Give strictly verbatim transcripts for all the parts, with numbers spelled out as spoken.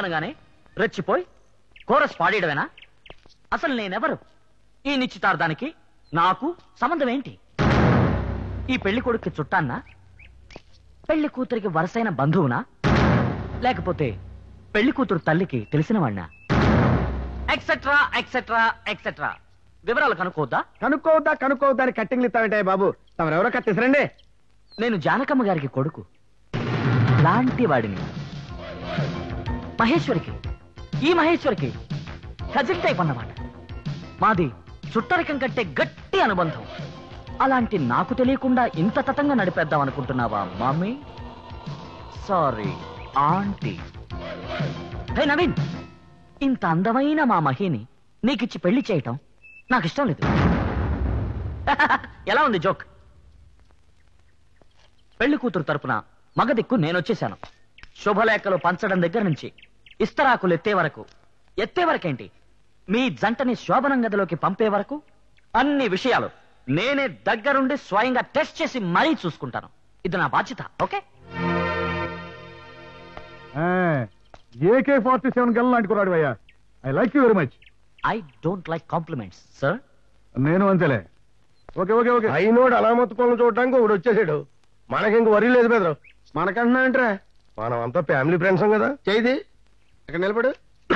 అనగానే రెచ్చిపోయి కోరస్ పాడేయడమేనా? అసలు నేనెవరు? ఈ నిశ్చితార్థానికి నాకు సంబంధం ఏంటి? ఈ పెళ్లి కొడుక్కి చుట్టాన్నా, పెళ్లి కూతురికి వరసైన బంధువునా, లేకపోతే పెళ్లి కూతురు తల్లికి తెలిసిన వాడినా? Etcetera etcetera etcetera. వివరాలు కనుక్కోవద్దా? కనుక్కోవద్దా కనుక్కోవద్దా అని కట్టింగ్లు ఇస్తామంటే బాబు, తమరెవరో కట్టేసరండి. నేను జానకమ్మ గారికి కొడుకు లాంటి వాడిని. మహేశ్వరికి, ఈ మహేశ్వరికి కజిన్ టైప్ అన్నమాట. మాది చుట్టరికం కంటే గట్టి అనుబంధం. అలాంటి నాకు తెలియకుండా ఇంత తతంగా నడిపేద్దాం అనుకుంటున్నావా mummy? Sorry aunty. Hey Naveen, ఇంత అందమైన మా మహిని నీకిచ్చి పెళ్లి చేయటం నాకు ఇష్టం లేదు. ఎలా ఉంది జోక్? పెళ్లి కూతురు తరపున మగదిక్కు నేనొచ్చేశాను. శుభలేఖలు పంచడం దగ్గర నుంచి ఇస్తరాకులు ఎత్తే వరకు, ఎత్తే వరకేంటి మీ జంటని శోభనం గదిలోకి పంపే వరకు అన్ని విషయాలు నేనే దగ్గరుండి స్వయంగా టెస్ట్ చేసి మరీ చూసుకుంటాను. ఇది నా బాధ్యత. ఓకే? ఏకే ఫార్టీ సెవెన్ గల్ లాంటి కురాడు అయ్యా. I like you very much. I don't like compliments sir. నేను అంతేలే. Okay okay okay. అయినోడు అలామత్ పనులు చూడడానికి ఒకడు వచ్చేసాడు. మనకి ఇంక వరి లేదు బెదరు. మనకంటున్నాంట్రా, మనం అంతా ఫ్యామిలీ ఫ్రెండ్స్ కదా. చేయిది ఇక్కడ నిలబడు.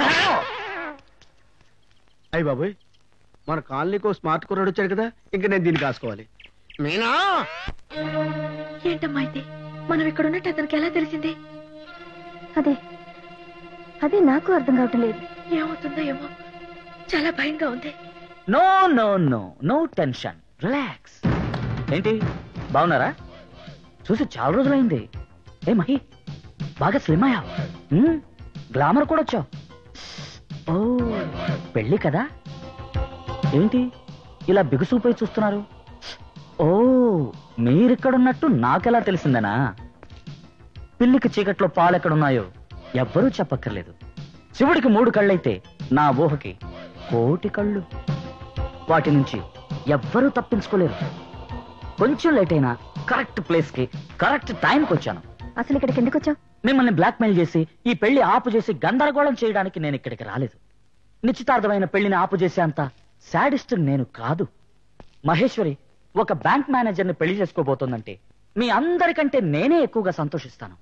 అయ్యి బాబోయ్, మన కాలనీకి స్మార్ట్ కుర్రాడు వచ్చాడు కదా, ఇంక నేను దీన్ని కాసుకోవాలి. మీనా ఏంటమ్మా అయితే మనం ఇక్కడ ఉన్నట్టు అతనికి ఎలా తెలిసింది? అదే అదే నాకు అర్థం కావటం లేదు. ఏమవుతుందో ఏమో, చాలా భయంగా ఉంది. No no no no tension, relax. ఏంటి బాగున్నారా? చూసి చాలా రోజులైంది. ఏ మహి, బాగా స్లిమ్ అయ్యావు. గ్లామర్ కూడా వచ్చావు. ఓ పెళ్ళి కదా? ఏంటి ఇలా బిగుసుకుపోయి చూస్తున్నారు? ఓ మీరిక్కడున్నట్టు నాకెలా తెలిసిందనా? పిల్లికి చీకట్లో పాలెక్కడున్నాయో ఎవ్వరూ చెప్పక్కర్లేదు. శివుడికి మూడు కళ్ళైతే నా ఊహకి కోటి కళ్ళు. వాటి నుంచి ఎవ్వరూ తప్పించుకోలేరు. కొంచెం లేట్ అయినా కరెక్ట్ ప్లేస్ కి కరెక్ట్ టైంకి వచ్చాను. అసలు ఇక్కడికి ఎందుకు వచ్చావు? మిమ్మల్ని బ్లాక్మెయిల్ చేసి ఈ పెళ్లి ఆపు చేసి గందరగోళం చేయడానికి నేను ఇక్కడికి రాలేదు. నిశ్చితార్థమైన పెళ్లిని ఆపు చేసే అంత శాడిస్ట్ నేను కాదు. మహేశ్వరి ఒక బ్యాంక్ మేనేజర్ని పెళ్లి చేసుకోబోతోందంటే మీ అందరికంటే నేనే ఎక్కువగా సంతోషిస్తాను.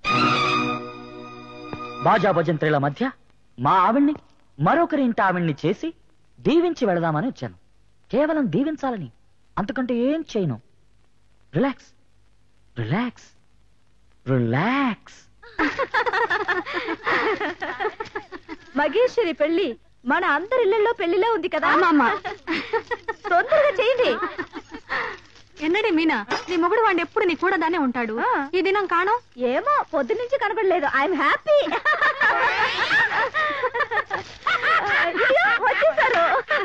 బాజా భజంత్రీల మధ్య మా ఆవిడ్ని మరొకరి ఇంటి ఆవిడ్ని చేసి దీవించి వెళదామని వచ్చాను. కేవలం దీవించాలని, అంతకంటే ఏం చేయను. Relax relax relax. మగేశ్వరి పెళ్లి మన అందరి ఇళ్లలో పెళ్లిలో ఉంది కదా. తొందరగా చేయండి. ఎన్నడే మీనా, నీ మొగుడు వాడిని ఎప్పుడు నీ కూడా దానే ఉంటాడు. ఈ దినం కాను ఏమో, పొద్దు నుంచి కనపడలేదు. I'm happy. వచ్చేసారు.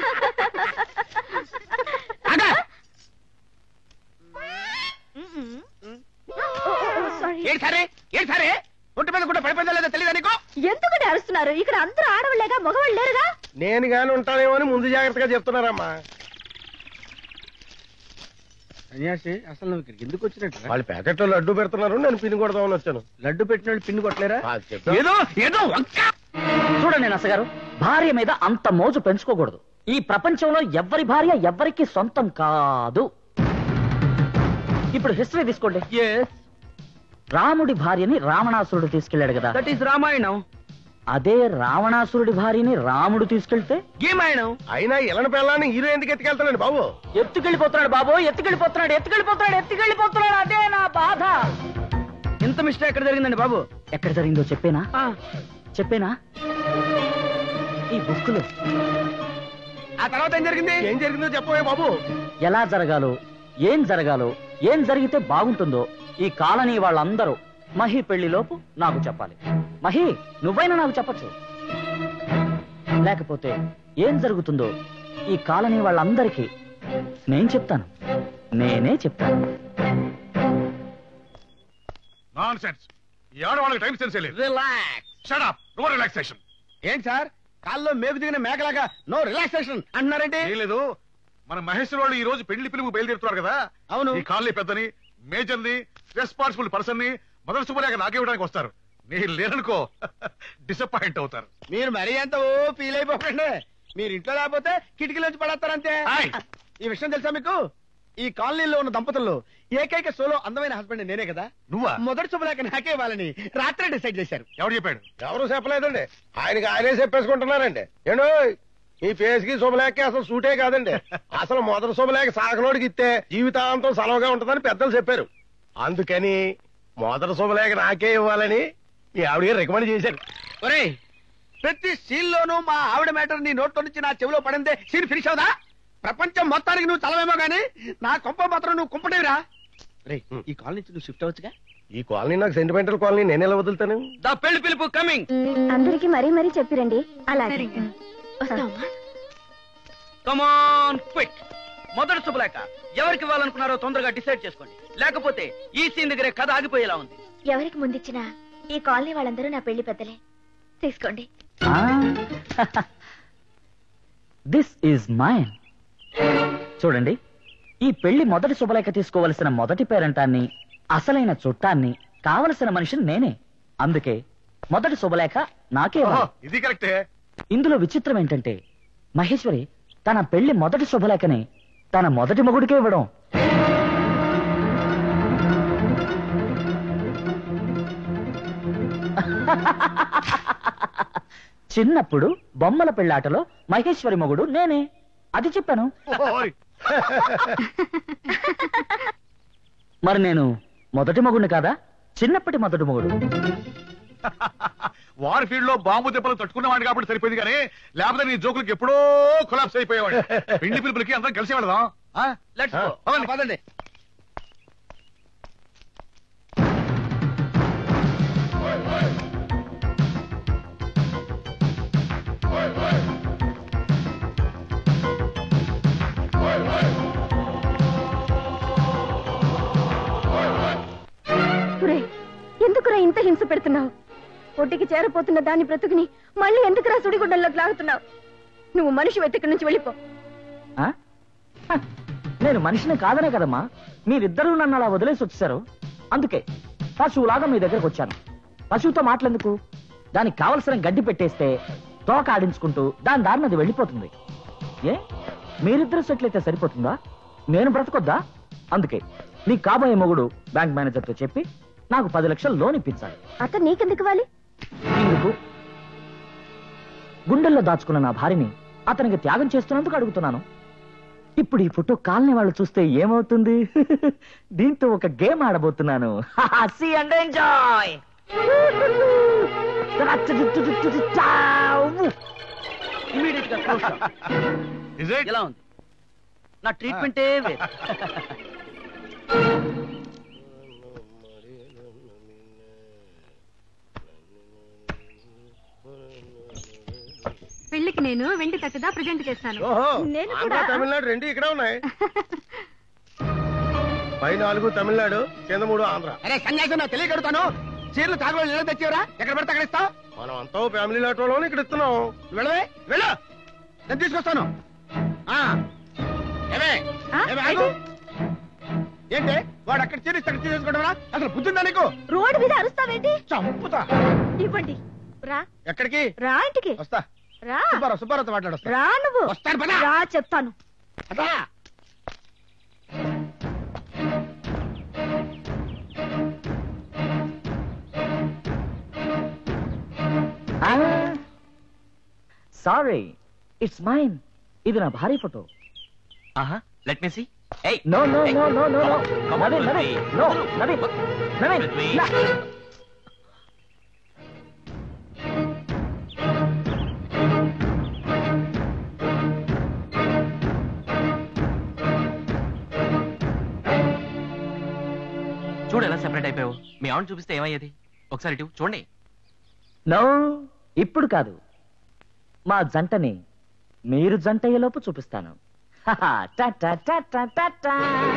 ఎందుకంటే అరుస్తున్నారు? ఇక్కడ అందరూ ఆడవాళ్ళేగా, మగవాళ్ళు లేరుగా. నేను గాని ఉంటానేమో అని ముందు జాగ్రత్తగా చెప్తున్నారమ్మా. సన్యాసి, అసలు నువ్వు ఇక్కడికి ఎందుకు వచ్చినట్టు? వాళ్ళు ప్యాకెట్లో లడ్డు పెడుతున్నారు, నేను పిన్ కొడదామని వచ్చాను. లడ్డు పెట్టిన వాళ్ళు పిన్ కొట్టలేరా? ఏదో ఏదో చూడండి నసగారు, భార్య మీద అంత మోజు పెంచుకోకూడదు. ఈ ప్రపంచంలో ఎవ్వరి భార్య ఎవ్వరికి సొంతం కాదు. ఇప్పుడు హిస్టరీ తీసుకోండి. రాముడి భార్యని రావణాసురుడు తీసుకెళ్లాడు కదా, దట్ ఈస్ రామాయణం. అదే రావణాసురుడి భార్యని రాముడు తీసుకెళ్తే గీమాయణం. అయినా ఇలాంటి పిల్లని హీరో ఎందుకు ఎత్తుకెళ్తానండి బాబు? ఎత్తుకెళ్ళిపోతున్నాడు బాబు, ఎత్తుకెళ్ళిపోతున్నాడు ఎత్తుకెళ్ళిపోతున్నాడు ఎత్తుకెళ్ళిపోతున్నాడు అదే నా బాధ. ఇంత మిస్టేక్ ఎక్కడ జరిగిందండి బాబు? ఎక్కడ జరిగిందో చెప్పేనా చెప్పేనా ఈ బుక్ లో. ఆ తర్వాత ఏం జరిగింది? ఏం జరిగిందో చెప్పవే బాబు. ఎలా జరగాలో, ఏం జరగాలో, ఏం జరిగితే బాగుంటుందో ఈ కాలనీ వాళ్ళందరూ మహి పెళ్లిలోపు నాకు చెప్పాలి. మహి, నువ్వైనా నాకు చెప్పచ్చు. లేకపోతే ఏం జరుగుతుందో ఈ కాలనీ వాళ్ళందరికీ నేను చెప్తాను, నేనే చెప్తాను. నాన్సెన్స్. ఈ ఆడవాళ్ళకి టైం సెన్స్ లేదు. Relax. Shut up. No relaxation. ఏంటి సార్, కాల్లో మేకు దిగిన మేకలాగా నో రిలాక్సేషన్ అంటున్నారంటే? లేదు, మన మహేశ్వర వాళ్ళు ఈ రోజు పెళ్లి పిలుపు బయలుదేరుతున్నారు కదా. అవును. ఈ కాలనీ పెద్దని, మేజర్ ని, రెస్పాన్సిబుల్ పర్సన్ ని మొదటి శుభలేఖ నాకే ఇవ్వడానికి వస్తారు. మీరు లేరనుకో డిసప్పాయింట్ అవుతారు. మీరు మరీ ఎంత ఓ ఫీల్ అయిపోకండి. మీరు ఇంట్లో లేకపోతే కిటికీలోంచి పడేస్తారంతే. ఆయ్. ఈ విషయం తెలుసా మీకు? ఈ కాలనీలో ఉన్న దంపతుల్లో ఏకైక సోలో అందమైన హస్బెండ్ నేనే కదా. నువ్వా? మొదటి శుభలేఖ నాకే ఇవ్వాలని రాత్రి డిసైడ్ చేశారు. ఎవరు చెప్పాడు? ఎవరు చెప్పలేదండి, ఆయనకి ఆయనే చెప్పేసుకుంటున్నారండి. ఏంటో ఈ ఫేస్ కి శుభలేఖ అసలు సూటే కాదండి. అసలు మొదటి శుభలేఖ సాగలోడికి ఇస్తే జీవితాంతం సెలవుగా ఉంటుందని పెద్దలు చెప్పారు. అందుకని మొదటి శుభలేఖ నాకే ఇవ్వాలని మీ ఆవిడ రికమెండ్ చేశారు. ఒరేయ్, ప్రతి సీన్ లోనూ మా ఆవిడ మ్యాటర్ నీ నోట్లో నుంచి నా చెవిలో పడిందే సీన్ ఫినిష్ అవుదా? ప్రపంచం మొత్తానికి నువ్వు చలవేమో గానీ నా కొంప మాత్రం నువ్వు కుంపటేవిరా. రే, ఈ కాలనీ నుంచి నువ్వు షిఫ్ట్ అవచ్చుగా. ఈ కాలనీ నాకు సెంటిమెంటల్ కాలనీ, నేను ఎలా వదులుతాను? దా పెళ్లి పిలుపు కమింగ్. అందరికి మరీ మరీ చెప్పిరండి. అలాగే సరిగ్గా. వస్తామా? Come on quick. మొదటి శుభలేఖ ఎవరికి ఇవ్వాలనుకున్నారో తొందరగా డిసైడ్ చేసుకోండి, లేకపోతే ఈ సీన్ దగ్గరే కథ ఆగిపోయేలా ఉంది. ఎవరికి ముందిచ్చినా ఈ కాలనీ వాళ్ళందరూ నా పెళ్లి పెద్దలే. తీసుకోండి. This is mine. చూడండి, ఈ పెళ్లి మొదటి శుభలేఖ తీసుకోవలసిన మొదటి పేరంటాన్ని, అసలైన చుట్టాన్ని, కావలసిన మనిషిని నేనే. అందుకే మొదటి శుభలేఖ నాకే ఇవ్వాలి. ఇది కరెక్టే. ఇందులో విచిత్రం ఏంటంటే మహేశ్వరి తన పెళ్లి మొదటి శుభలేఖని తన మొదటి మొగుడికే ఇవ్వడం. చిన్నప్పుడు బొమ్మల పెళ్లాటలో మహేశ్వరి మొగుడు నేనే, అది చెప్పాను. మరి నేను మొదటి మొగుడిని కాదా? చిన్నప్పటి మొదటి మొగుడు. వారి ఫీల్డ్ లో బాంబు దెబ్బలు తట్టుకున్నవాడు కాబట్టి సరిపోయింది, కానీ లేకపోతే నీ జోకులకి ఎప్పుడో కొలాప్స్ అయిపోయేవాడు. పెళ్లి పిలుపులకి అందరం కలిసి వెళదాం. Let's go. పదండి. ఎందుకురా ఇంత హింస పెడుతున్నావు? ఒడ్డుకి చేరపోతున్న దాని బ్రతుకుని మళ్ళీ ఎందుకురా సుడిగుడ్డల్లోకి లాగుతున్నావు? నువ్వు మనిషి వెతికి నుంచి వెళ్ళిపో. ఆ? హ, నేను మనిషిని కాదనే కదమ్మా మీరిద్దరూ నన్ను అలా వదిలేసి వచ్చేసారు. అందుకే పశువులాగా మీ దగ్గరకు వచ్చాను. పశువుతో మాటలెందుకు? దానికి కావలసిన గడ్డి పెట్టేస్తే తోక ఆడించుకుంటూ దాని దారిని అది వెళ్ళిపోతుంది. ఏ మీరిద్దరు సెటిల్ అయితే సరిపోతుందా? నేను బ్రతకొద్దా? అందుకే నీ కాబోయే మొగుడు బ్యాంక్ మేనేజర్తో చెప్పి నాకు పది లక్షలు లోన్ ఇప్పించాలి. అతను నీకెందుకు ఇవ్వాలి? ఎందుకు? గుండెల్లో దాచుకున్న నా భార్యని అతనికి త్యాగం చేస్తున్నందుకు అడుగుతున్నాను. ఇప్పుడు ఈ ఫోటో కాలనీ వాళ్ళు చూస్తే ఏమవుతుంది? దీంతో ఒక గేమ్ ఆడబోతున్నాను. See and enjoy. Immediate గా close up. Is it? ఎలా ఉంది నా ట్రీట్మెంటే వేరు. పెళ్లికి నేను వెండి తట్టుదా ప్రెజెంట్ చేస్తాను. ఓహో, నేను ఆంధ్ర కూడా. తమిళనాడు రెండు ఇక్కడ ఉన్నాయి. పై నాలుగు తమిళనాడు, కింద మూడు ఆంధ్ర. అరే సన్యాసం, నాకు తెలియకడుతాను. చీరలు తాగులో నిల తెచ్చేవరా? ఎక్కడ పడితే అక్కడ ఇస్తావు. మనం అంతా ఫ్యామిలీ లాటోలో ఇక్కడ ఇస్తున్నాం. వెళ్ళవే, వెళ్ళు, నేను తీసుకొస్తాను. ఆ, ఏమే, ఆ? ఏమే, ఆగు. ఏంటి వాడు అక్కడ చీర ఇస్తే అక్కడ తీసేసుకోవడం? అసలు బుద్ధిందా నీకు? రోడ్డు మీద అరుస్తావేంటి? చంపుతా. ఇవ్వండి. రా ఎక్కడికి? రా ఇంటికి వస్తా. రా. సుబ్బారావు, సుబ్బారావుతో మాట్లాడొస్తా. రా నువ్వు. వస్తాను పద. రా చెప్తాను. అదా సారీ, ఇట్స్ మైన్. ఇది నా భార్య ఫోటో. ఆహా, లెట్ మీ సీ. ఏయ్, no no no no no no Come on, Naveen Naveen Prithvi. No Naveen Naveen Prithvi. నా- చూడు ఎలా సెపరేట్ అయిపోయావు. మీ ఆవిడ చూపిస్తే ఏమయ్యేది? ఒకసారి ఇటు చూడండి. నో, ఇప్పుడు కాదు. మా జంటని మీరు జంట అయ్యేలోపు చూపిస్తాను. హహ, టా టా టా టా టా టా.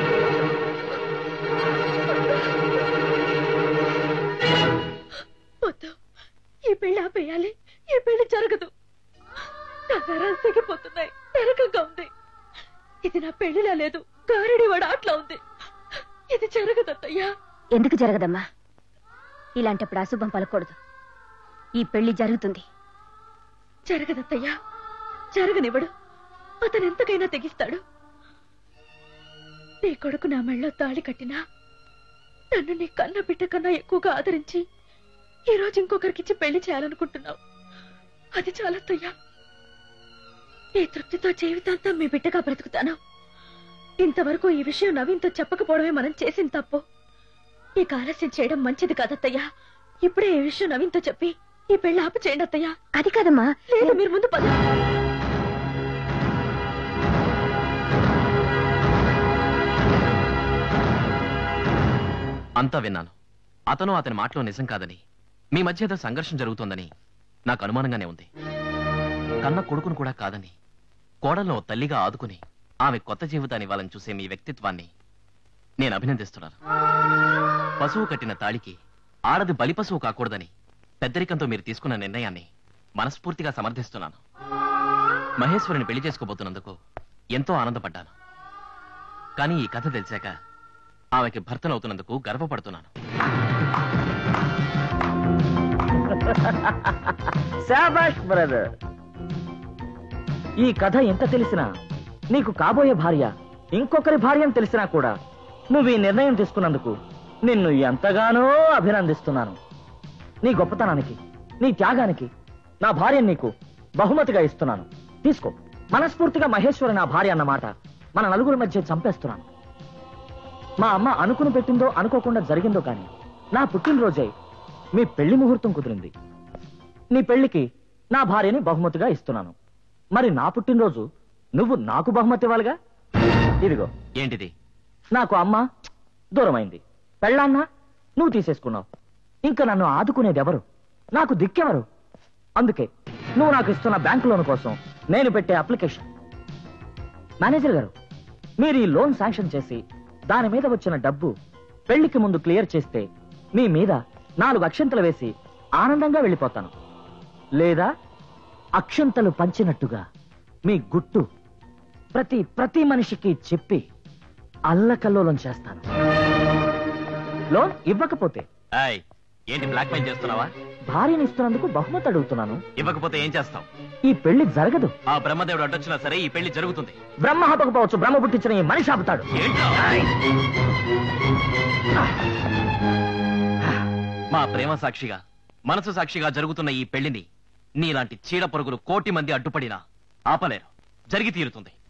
వద్దు, ఈ పెళ్లి ఆపేయాలి. ఈ పెళ్లి జరగదు. నా నరాలు తెగిపోతున్నాయి. నరకంగా ఉంది. ఇది నా పెళ్లిలా లేదు, గారడి వాడు అట్లా ఉంది. ఇది జరగదత్తయ్యా. ఎందుకు జరగదమ్మా? ఇలాంటప్పుడు అశుభం పలకూడదు. ఈ పెళ్లి జరుగుతుంది. జరగదత్తయ్యా, జరగనివ్వడు. అతను ఎంతకైనా తెగిస్తాడు. నీ కొడుకు నా మెళ్ళో తాళి కట్టినా నన్ను నీ కన్న బిడ్డ కన్నా ఎక్కువగా ఆదరించి ఈ రోజు ఇంకొకరికిచ్చి పెళ్లి చేయాలనుకుంటున్నావు. అది చాలత్తయ్యా. ఈ తృప్తితో జీవితాంతం మీ బిడ్డగా బ్రతుకుతాను. ఇంతవరకు ఈ విషయం నవీన్తో చెప్పకపోవడమే మనం చేసిన తప్పు. ఈ ఆలస్యం చేయడం మంచిది కాదత్తయ్యా. ఇప్పుడే ఈ విషయం నవీన్తో చెప్పి ఈ పెళ్లి ఆపు చేయండి అత్తయ్యా. అది కాదమ్మా. లేదు, మీరు ముందు పద. అంతా విన్నాను. అతను అతని మాటలో నిజం కాదని, మీ మధ్య ఏదో సంఘర్షణ జరుగుతోందని నాకు అనుమానంగానే ఉంది. కన్న కొడుకును కూడా కాదని, కోడలను తల్లిగా ఆదుకుని ఆమె కొత్త జీవితాన్ని ఇవ్వాలని చూసే మీ వ్యక్తిత్వాన్ని నేను అభినందిస్తున్నాను. పశువు కట్టిన తాళికి ఆడది బలి పశువు కాకూడదని పెద్దరికంతో మీరు తీసుకున్న నిర్ణయాన్ని మనస్ఫూర్తిగా సమర్థిస్తున్నాను. మహేశ్వరిని పెళ్లి చేసుకోబోతున్నందుకు ఎంతో ఆనందపడ్డాను. కానీ ఈ కథ తెలిసాక ఆమెకి భర్తనవుతున్నందుకు గర్వపడుతున్నాను. శాబాష్ బ్రదర్. ఈ కథ ఎంత తెలిసినా, నీకు కాబోయే భార్య ఇంకొకరి భార్య అని తెలిసినా కూడా నువ్వు ఈ నిర్ణయం తీసుకున్నందుకు నిన్ను ఎంతగానో అభినందిస్తున్నాను. నీ గొప్పతనానికి, నీ త్యాగానికి నా భార్యను నీకు బహుమతిగా ఇస్తున్నాను. తీసుకో. మనస్ఫూర్తిగా మహేశ్వరి నా భార్య అన్నమాట మన నలుగురి మధ్య చంపేస్తున్నాను. మా అమ్మ అనుకుని పెట్టిందో అనుకోకుండా జరిగిందో కానీ నా పుట్టినరోజే మీ పెళ్లి ముహూర్తం కుదిరింది. నీ పెళ్లికి నా భార్యని బహుమతిగా ఇస్తున్నాను. మరి నా పుట్టినరోజు నువ్వు నాకు బహుమతి ఇవ్వాలిగా. ఇదిగో. ఏంటిది? నాకు అమ్మ దూరమైంది, పెళ్ళాన్న నువ్వు తీసేసుకున్నావు. ఇంకా నన్ను ఆదుకునేది ఎవరు? నాకు దిక్కెవరు? అందుకే నువ్వు నాకు ఇస్తున్న బ్యాంకు లోన్ కోసం నేను పెట్టే అప్లికేషన్. మేనేజర్ గారు, మీరు ఈ లోన్ శాంక్షన్ చేసి దాని మీద వచ్చిన డబ్బు పెళ్లికి ముందు క్లియర్ చేస్తే మీ మీద నాలుగు అక్షంతలు వేసి ఆనందంగా వెళ్ళిపోతాను. లేదా అక్షంతలు పంచినట్టుగా మీ గుట్టు ప్రతి ప్రతి మనిషికి చెప్పి అల్లకల్లోలం చేస్తాను. లోన్ ఇవ్వకపోతే ఏయ్, ఏంటి బ్లాక్ మెయిల్ చేస్తున్నావా? భార్యని ఇస్తున్నందుకు బహుమతి అడుగుతున్నాను. ఇవ్వకపోతే ఏం చేస్తావు? ఈ పెళ్లి జరగదు. ఆ బ్రహ్మదేవుడు అడ్డొచ్చినా సరే ఈ పెళ్లి జరుగుతుంది. బ్రహ్మ ఆపకపోవచ్చు, బ్రహ్మ పుట్టించిన ఈ మనిషి ఆపుతాడు. ఏంట్రా? మా ప్రేమ సాక్షిగా, మనసు సాక్షిగా జరుగుతున్న ఈ పెళ్లిని నీలాంటి చీడ పొరుగులు కోటి మంది అడ్డుపడినా ఆపలేరు. జరిగి తీరుతుంది.